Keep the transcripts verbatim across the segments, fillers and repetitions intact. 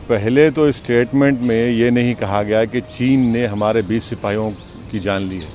पहले तो स्टेटमेंट में ये नहीं कहा गया कि चीन ने हमारे बीस सिपाहियों की जान ली है,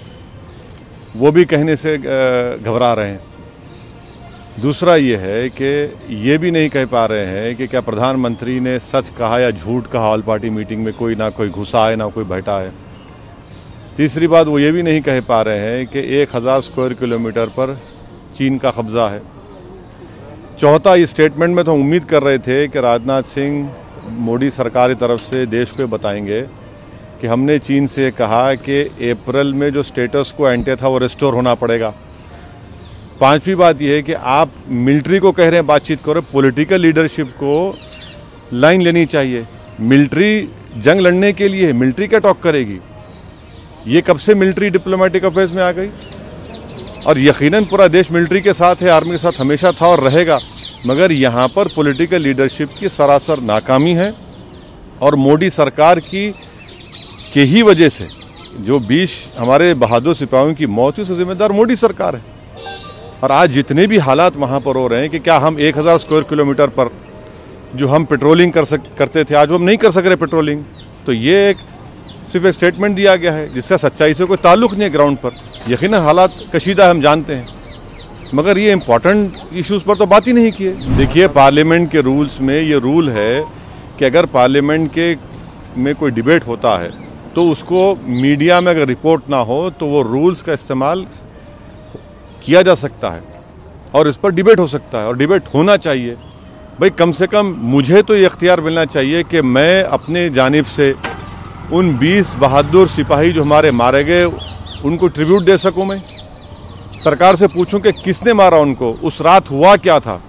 वो भी कहने से घबरा रहे हैं। दूसरा ये है कि ये भी नहीं कह पा रहे हैं कि क्या प्रधानमंत्री ने सच कहा या झूठ कहा ऑल पार्टी मीटिंग में, कोई ना कोई घुसा है ना कोई बैठा है। तीसरी बात वो ये भी नहीं कह पा रहे हैं कि एक हज़ार स्क्वायर किलोमीटर पर चीन का कब्जा है। चौथा, इस स्टेटमेंट में तो हम उम्मीद कर रहे थे कि राजनाथ सिंह मोदी सरकार की तरफ से देश को बताएंगे कि हमने चीन से कहा कि अप्रैल में जो स्टेटस को एंटे था वो रिस्टोर होना पड़ेगा। पांचवी बात यह है कि आप मिलिट्री को कह रहे हैं बातचीत करो, पॉलिटिकल लीडरशिप को लाइन लेनी चाहिए। मिलिट्री जंग लड़ने के लिए, मिलिट्री क्या टॉक करेगी? ये कब से मिलिट्री डिप्लोमेटिक अफेयर्स में आ गई? और यकीनन पूरा देश मिलिट्री के साथ है, आर्मी के साथ हमेशा था और रहेगा, मगर यहाँ पर पॉलिटिकल लीडरशिप की सरासर नाकामी है। और मोदी सरकार की के ही वजह से जो बीस हमारे बहादुर सिपाहियों की मौत, उसका जिम्मेदार मोदी सरकार है। और आज जितने भी हालात वहाँ पर हो रहे हैं कि क्या हम एक हज़ार स्क्वायर किलोमीटर पर जो हम पेट्रोलिंग कर सक करते थे, आज वो हम नहीं कर सक रहे पेट्रोलिंग, तो ये एक सिर्फ एक स्टेटमेंट दिया गया है जिसका सच्चाई से कोई ताल्लुक नहीं है ग्राउंड पर। यकीनन हालात कशीदा है, हम जानते हैं, मगर ये इम्पॉर्टेंट इश्यूज पर तो बात ही नहीं की है। देखिए, पार्लियामेंट के रूल्स में ये रूल है कि अगर पार्लियामेंट के में कोई डिबेट होता है तो उसको मीडिया में अगर रिपोर्ट ना हो तो वो रूल्स का इस्तेमाल किया जा सकता है और इस पर डिबेट हो सकता है और डिबेट होना चाहिए। भाई, कम से कम मुझे तो ये इख्तियार मिलना चाहिए कि मैं अपने जानिब से उन बीस बहादुर सिपाही जो हमारे मारे गए उनको ट्रिब्यूट दे सकूं। मैं सरकार से पूछूं कि किसने मारा उनको, उस रात हुआ क्या था,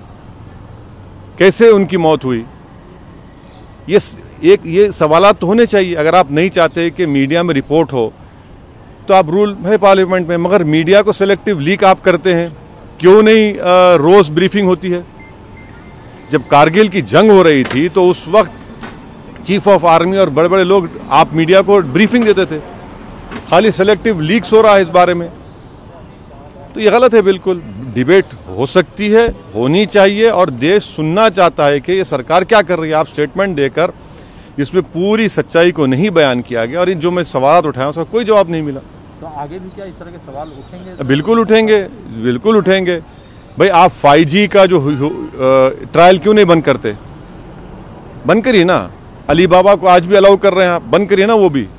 कैसे उनकी मौत हुई। ये एक ये सवालात तो होने चाहिए। अगर आप नहीं चाहते कि मीडिया में रिपोर्ट हो तो आप रूल है पार्लियामेंट में, मगर मीडिया को सिलेक्टिव लीक आप करते हैं। क्यों नहीं आ, रोज ब्रीफिंग होती है? जब कारगिल की जंग हो रही थी तो उस वक्त चीफ ऑफ आर्मी और बड़े बड़े लोग आप मीडिया को ब्रीफिंग देते थे। खाली सिलेक्टिव लीक्स हो रहा है इस बारे में, तो ये गलत है। बिल्कुल डिबेट हो सकती है, होनी चाहिए, और देश सुनना चाहता है कि ये सरकार क्या कर रही है। आप स्टेटमेंट देकर जिसमें पूरी सच्चाई को नहीं बयान किया गया और इन जो मैं सवाल उठाया उसका कोई जवाब नहीं मिला। तो आगे भी क्या इस तरह के सवाल उठेंगे? बिल्कुल उठेंगे, बिल्कुल उठेंगे। भाई, आप फाइव जी का जो ट्रायल क्यों नहीं बंद करते? बंद करिए ना। अली बाबा को आज भी अलाउ कर रहे हैं आप, बंद करिए ना वो भी।